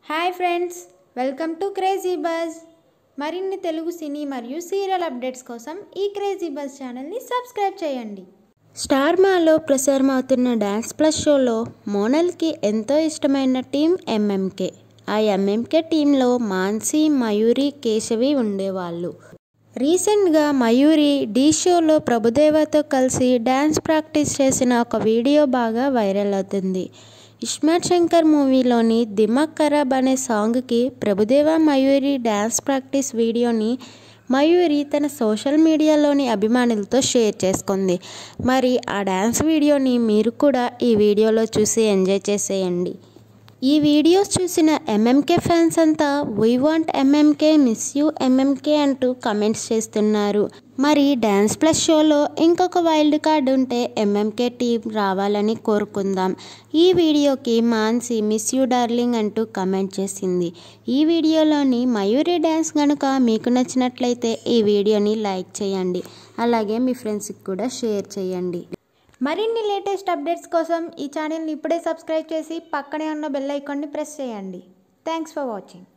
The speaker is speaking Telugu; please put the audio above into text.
Hi friends, welcome to crazy buzz. మరిన్ని తెలుగు సినీ మరియు సీరియల్ అప్డేట్స్ కోసం ఈ క్రేజీ బజ్ ఛానల్ని సబ్స్క్రైబ్ చేయండి. స్టార్ మాలో ప్రసారమవుతున్న డ్యాన్స్ ప్లస్ షోలో మోనల్కి ఎంతో ఇష్టమైన టీం ఎంఎంకే. ఆ ఎంఎంకే టీంలో మాన్సి, mayuri, కేశవి ఉండేవాళ్ళు. రీసెంట్గా mayuri ఢీ షోలో ప్రభుదేవాతో కలిసి డ్యాన్స్ ప్రాక్టీస్ చేసిన ఒక వీడియో బాగా వైరల్ అవుతుంది. ఇస్మార్ట్ శంకర్ మూవీలోని దిమాగ్ ఖరాబ్ అనే సాంగ్కి ప్రభుదేవ mayuri డ్యాన్స్ ప్రాక్టీస్ వీడియోని mayuri తన సోషల్ మీడియాలోని అభిమానులతో షేర్ చేసుకుంది. మరి ఆ డ్యాన్స్ వీడియోని మీరు కూడా ఈ వీడియోలో చూసి ఎంజాయ్ చేసేయండి. ఈ వీడియోస్ చూసిన ఎంఎంకే ఫ్యాన్స్ అంతా we want MMK, miss you MMK అంటూ కమెంట్స్ చేస్తున్నారు. మరి డ్యాన్స్ ప్లస్ షోలో ఇంకొక వైల్డ్ కార్డ్ ఉంటే ఎంఎంకే టీం రావాలని కోరుకుందాం. ఈ వీడియోకి మాన్సి మిస్ యూ డార్లింగ్ అంటూ కమెంట్ చేసింది. ఈ వీడియోలోని mayuri డ్యాన్స్ కనుక మీకు నచ్చినట్లయితే ఈ వీడియోని లైక్ చేయండి. అలాగే మీ ఫ్రెండ్స్కి కూడా షేర్ చేయండి. మరిన్ని లేటెస్ట్ అప్డేట్స్ కోసం ఈ ఛానల్ని ఇప్పుడే సబ్స్క్రైబ్ చేసి పక్కనే ఉన్న బెల్ ఐకాన్ని ప్రెస్ చేయండి. Thanks for watching.